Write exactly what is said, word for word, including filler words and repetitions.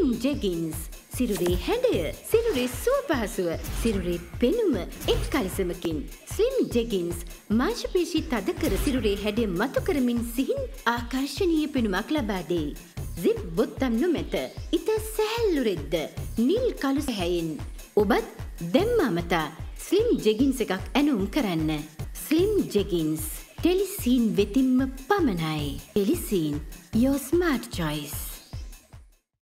ජෙගින්ස් සිරුරේ හැඩය සිරුරේ සුව පහසුව සිරුරේ පෙනුම එක් කලසමකින් ස්ලිම් ජෙගින්ස් මාංශපේශී තද කර සිරුරේ හැඩය මතු කරමින් සිහින් ආකර්ශනීය පෙනුමක් ලබා දෙයි. සිප් බොත්තම් නොමැත. ඉත සැහැල්ලු රෙද්ද නිල් කළු සැහැයෙන් ඔබත් දැම්මාමතා ස්ලිම් ජෙගින්ස් එකක් ඇනුම් කරන්න. ස්ලිම් ජෙගින්ස් ටෙලිසීන් වෙතින්ම පමණයි. ටෙලිසීන් your smart choice.